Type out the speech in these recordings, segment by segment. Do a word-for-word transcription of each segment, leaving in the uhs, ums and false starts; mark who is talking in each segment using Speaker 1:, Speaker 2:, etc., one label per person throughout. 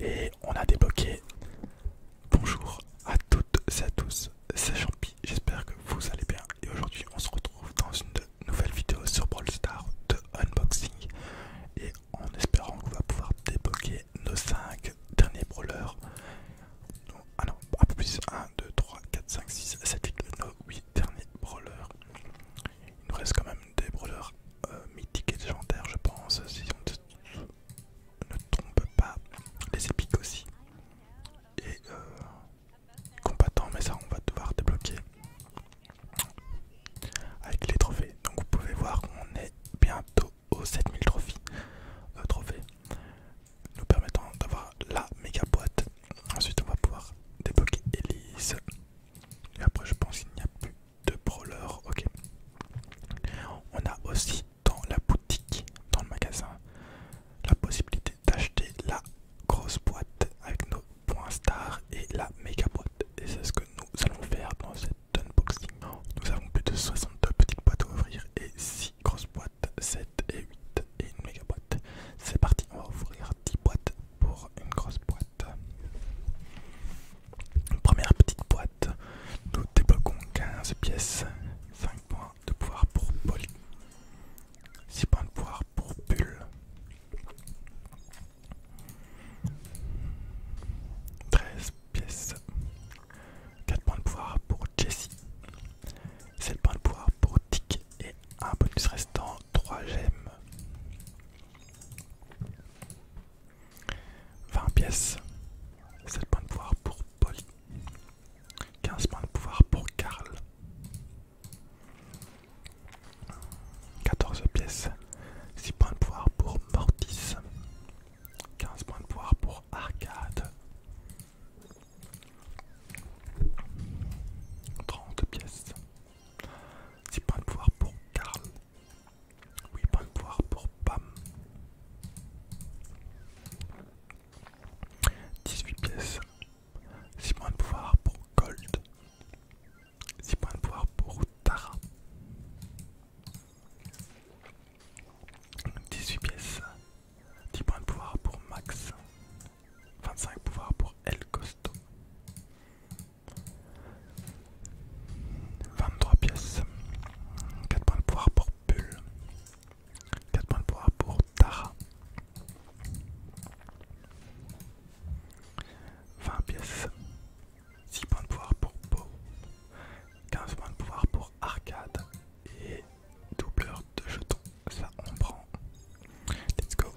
Speaker 1: Et on a débloqué. Bonjour à toutes et à tous, c'est Champi, j'espère que vous allez bien. Et aujourd'hui on se retrouve dans une nouvelle vidéo sur Brawl Stars de unboxing. Et en espérant qu'on va pouvoir débloquer nos cinq derniers brawlers. Ah non, un peu plus, un, deux, trois, quatre, cinq, six, sept, huit, nos huit derniers brawlers. Il nous reste quand même des brawlers euh, mythiques et légendaires je pense, si on ne trompe pas, les épiques aussi. Et euh, combattants, mais ça on va devoir débloquer avec les trophées. Donc vous pouvez voir qu'on est bientôt aux sept mille trophées, euh, trophées nous permettant d'avoir la méga boîte. Ensuite on va pouvoir débloquer Elise. Et après je pense qu'il n'y a plus de brawler. Ok. On a aussi dans la boutique, dans le magasin, la possibilité d'acheter la grosse boîte avec nos points stars et la méga boîte. Et c'est ce que nous allons faire dans cet unboxing. Nous avons plus de soixante-deux petites boîtes à ouvrir et six grosses boîtes, sept et huit et une méga boîte. C'est parti, on va ouvrir dix boîtes pour une grosse boîte. Première petite boîte, nous débloquons quinze pièces, cinq points de pouvoir pour Polly, six points de pouvoir pour Bull, treize pièces, quatre points de pouvoir pour Jessie, sept points de pouvoir pour Tick et un bonus restant, trois gemmes, vingt pièces, sept points de pouvoir pour Polly, quinze points de pouvoir pour Carl, quatorze pièces, six points de pouvoir pour Mortis, quinze points de pouvoir pour Arcade, trente pièces, six points de pouvoir pour Carl, huit points de pouvoir pour Pam, dix-huit pièces, six points de pouvoir pour Gold, six points de pouvoir pour Tara, dix-huit pièces, dix points de pouvoir pour Max, vingt-cinq pouvoirs pour El Costo, vingt-trois pièces, quatre points de pouvoir pour Bull, quatre points de pouvoir pour Tara, vingt pièces, six points de pouvoir pour Beau, quinze points de pouvoir pour Arcade et doubleur de jetons, ça on prend. Let's go.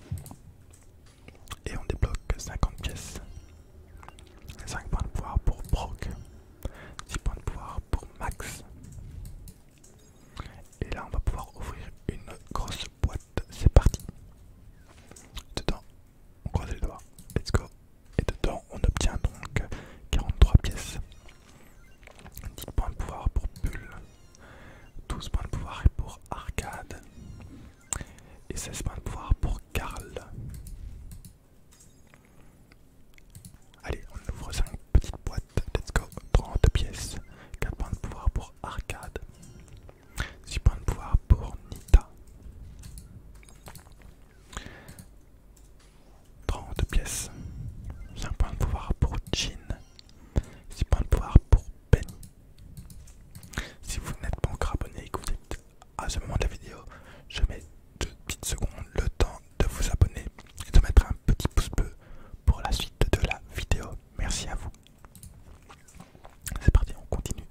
Speaker 1: Et on débloque cinquante pièces, cinq points de pouvoir pour Brock, six points de pouvoir pour Max. Et là on va pouvoir ouvrir une grosse boîte, c'est parti. Dedans, on croise les doigts, let's go. Et dedans on obtient donc quarante-trois pièces, dix points de pouvoir pour Bull, douze points de pouvoir pour Arcade et seize points de pouvoir pour Carl. Allez, on ouvre cinq petites boîtes, let's go. Trente pièces, quatre points de pouvoir pour Arcade, six points de pouvoir pour Nita, trente pièces, cinq points de pouvoir pour Jean, six points de pouvoir pour Penny. Si vous n'êtes pas encore abonné et que vous êtes à ce moment de la vidéo, je mets deux petites secondes le temps de vous abonner et de mettre un petit pouce bleu pour la suite de la vidéo. Merci à vous. C'est parti, on continue.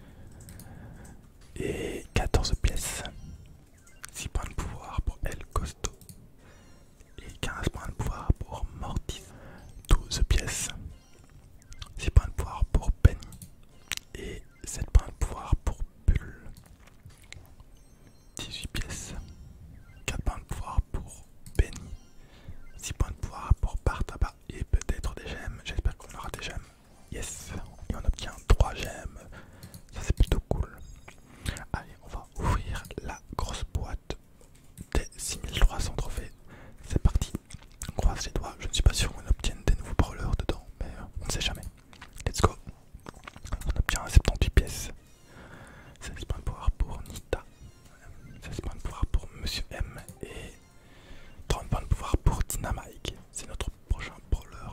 Speaker 1: Et quatorze pièces, six points de pouvoir pour El Costo et quinze points de pouvoir pour Mortis, douze pièces, six points de pouvoir pour Penny et sept points de pouvoir pour Bull, dix-huit pièces, quatre points de pouvoir pour Penny, six points de pouvoir pour Bartaba et peut-être des gemmes, j'espère qu'on aura des gemmes. Yes, et on obtient trois gemmes, ça c'est plutôt cool. Allez, on va ouvrir la grosse boîte des six mille trois cents trophées, c'est parti. On croise les doigts, je ne suis pas sûr qu'on obtienne des nouveaux brawlers dedans, mais euh, on ne sait jamais. Let's go. On obtient soixante-dix pièces, seize points de pouvoir pour Nita, seize points de pouvoir pour Monsieur M et trente points de pouvoir pour Dynamite. C'est notre prochain brawler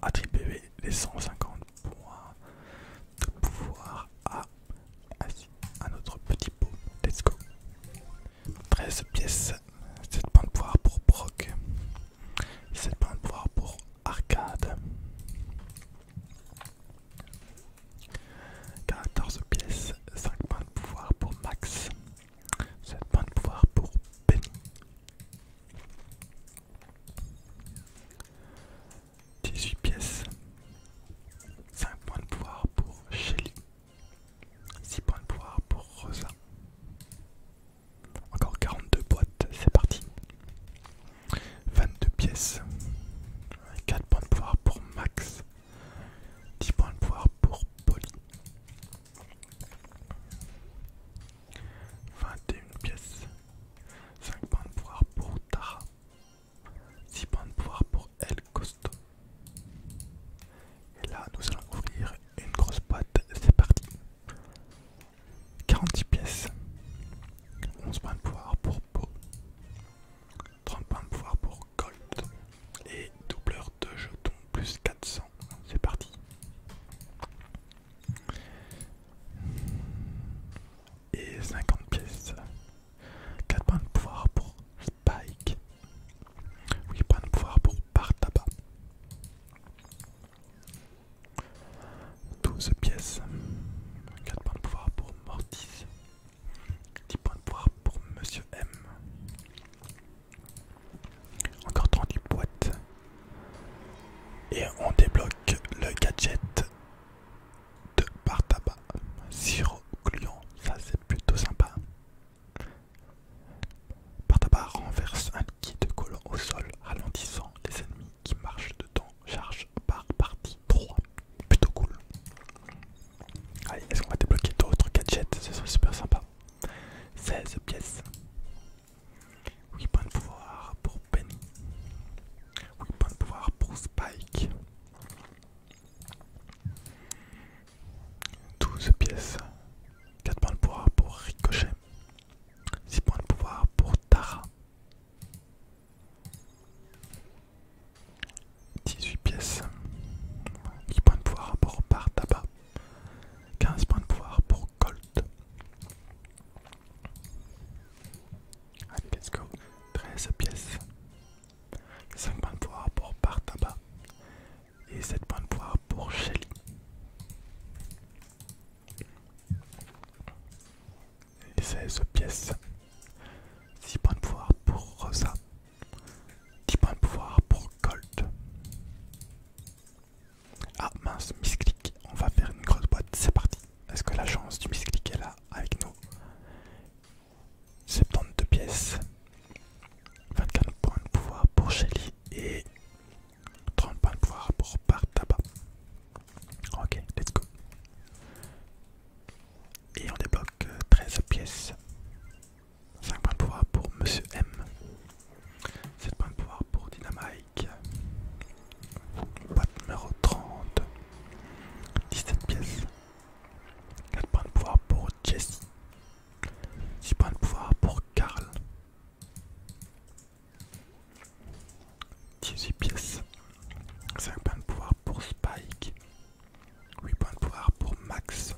Speaker 1: attribuer les cent cinquante points de pouvoir à, à notre petit pot. Let's go. treize pièces, sept points de pouvoir pour Brock, sept points de pouvoir pour Arcade, quatorze pièces, cinq points de pouvoir pour Max, sept points de pouvoir pour Penny, dix-huit pièces, cinq points de pouvoir pour Shelly, six points de pouvoir pour Rosa. Encore quarante-deux boîtes, c'est parti. vingt-deux pièces, quatre points de pouvoir pour Max, dix points de pouvoir pour Polly, vingt et une pièces, cinq points de pouvoir pour Tara, six points de pouvoir pour El Costo. Et là, nous allons ouvrir une grosse boîte, c'est parti. quarante-six pièces, onze points de pouvoir pour Po, trente points de pouvoir pour Gold et doubleur de jetons plus quatre cents, c'est parti. Et cinquante pièces, quatre points de pouvoir pour Spike, huit points de pouvoir pour Partaba, douze pièces, quatre points de pouvoir pour Mortis, dix points de pouvoir pour Monsieur M. Encore trente-huit boîtes. Et on débloque le gadget de Partaba. Sirop gluant, ça c'est plutôt sympa. Partaba renverse un liquide collant au sol, ralentissant les ennemis qui marchent dedans. Charge par partie trois. Plutôt cool. Allez, est-ce qu'on va débloquer d'autres gadgets? Ce serait super sympa. seize pièces. huit points de pouvoir pour Penny. huit points de pouvoir pour Spike. douze pièces. quatre points de pouvoir pour Ricochet. six points de pouvoir pour Tara. dix-huit pièces. huit points de pouvoir pour Partaba. quinze points de pouvoir pour Colt. Allez, let's go. treize pièces. cinq points de pouvoir pour Partaba. Et sept points de pouvoir pour Shelly. Et seize pièces. six points de pouvoir pour Rosa. dix points de pouvoir pour Colt. Ah mince, misclick. On va faire une grosse boîte, c'est parti. Est-ce que la chance du misclick est là avec nous? soixante-douze pièces. vingt-quatre points de pouvoir pour Shelly. Et trente points de pouvoir pour Partaba. Ok, let's go. Et on débloque treize pièces. cinq points de pouvoir pour Monsieur M. sept points de pouvoir pour Dynamite. Boîte numéro trente. dix-sept pièces. quatre points de pouvoir pour Jessie. six points de pouvoir pour Carl. dix-huit pièces. cinq points de pouvoir pour Spike. huit points de pouvoir pour Max.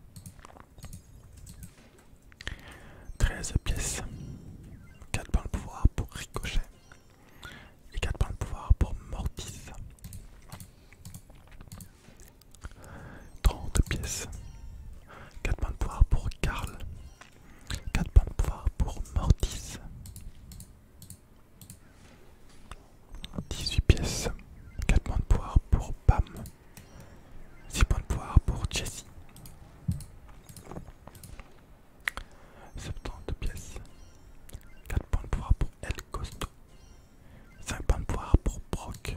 Speaker 1: treize pièces. quatre points de pouvoir pour Ricochet. Et quatre points de pouvoir pour Mortis. trente pièces. quatre points de pouvoir pour Carl. quatre points de pouvoir pour Mortis. dix-huit pièces. quatre points de pouvoir pour Pam. six points de pouvoir pour Jessie. soixante-dix pièces. quatre points de pouvoir pour El Costo. cinq points de pouvoir pour Brock.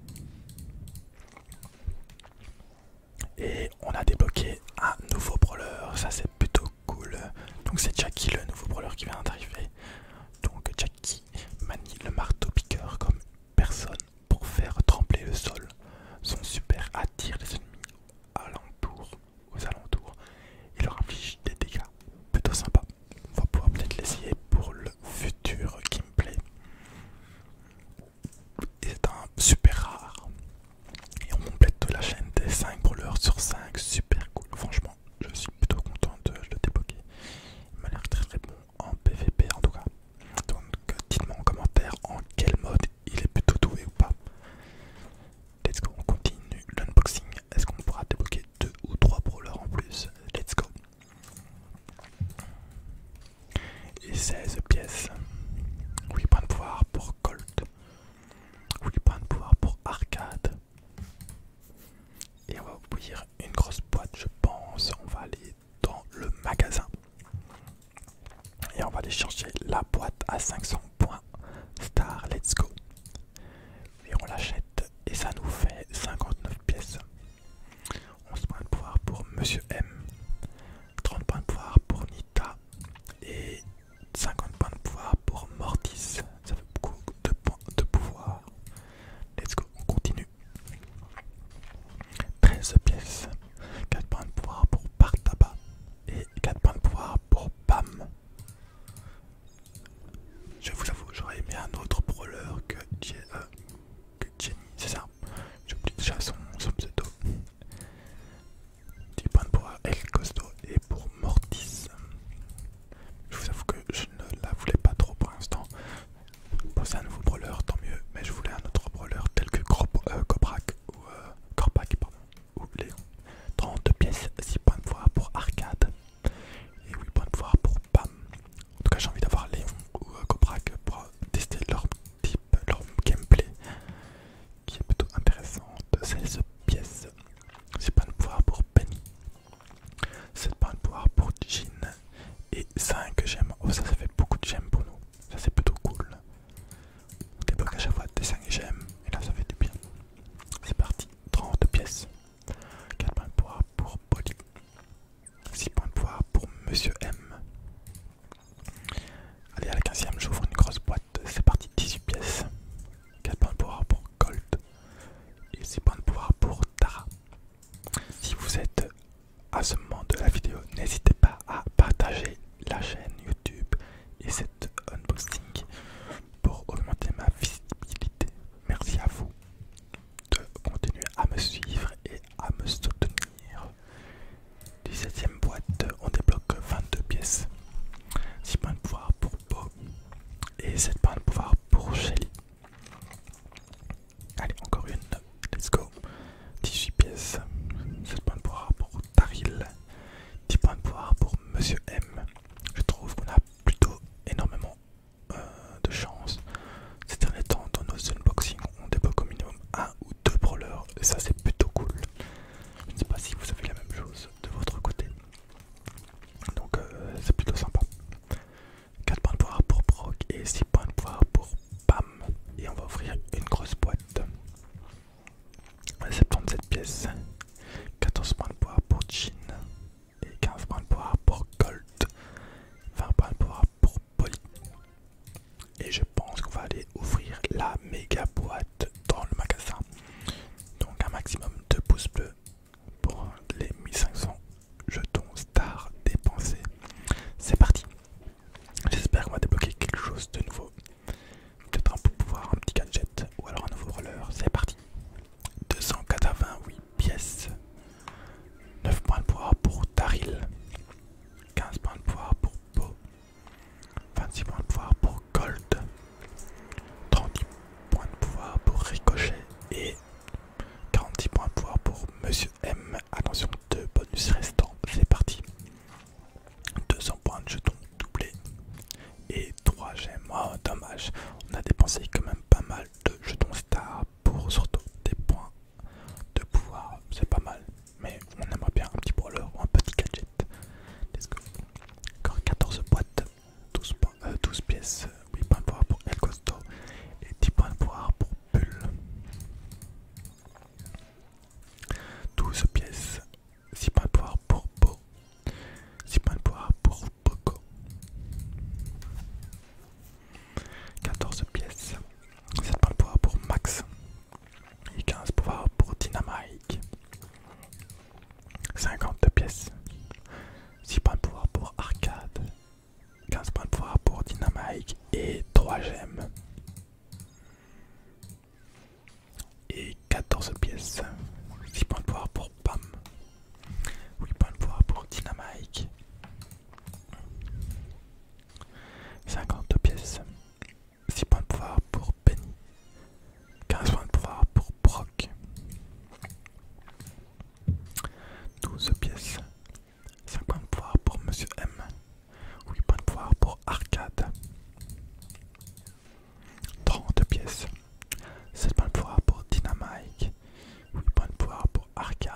Speaker 1: Et on a débloqué un nouveau brawler, ça c'est plutôt cool. Donc c'est Jackie, le nouveau brawler qui vient d'arriver. Donc Jackie manie le marteau piqueur comme personne pour faire trembler le sol. Son super attire les ennemis alentours, aux alentours. Il leur inflige des dégâts plutôt sympa. On va pouvoir peut-être l'essayer pour le futur gameplay. Et c'est un super rare. Et on valeur sur cinq, super cool. Franchement, je suis plutôt content de le débloquer. Il m'a l'air très très bon en P V P en tout cas. Donc dites-moi en commentaire en quel mode il est plutôt doué ou pas. Let's go, on continue l'unboxing. Est-ce qu'on pourra débloquer deux ou trois brawlers en plus? Let's go. Et seize pièces. huit points de pouvoir pour Colt. huit points de pouvoir pour Arcade. Et on va ouvrir une grosse boîte, je pense. On va aller dans le magasin. Et on va aller chercher la boîte à cinq cents points Star. Let's go. Et on l'achète. Et ça nous fait cinquante-neuf pièces. onze points de pouvoir pour Monsieur M. trente points de pouvoir pour Nita. Et cinquante points de pouvoir pour Mortis. Ça fait beaucoup de points de pouvoir. Let's go, on continue. treize pièces. quatre points de pouvoir pour Partaba. Et quatre points de pouvoir pour Bam. Je vous Arca.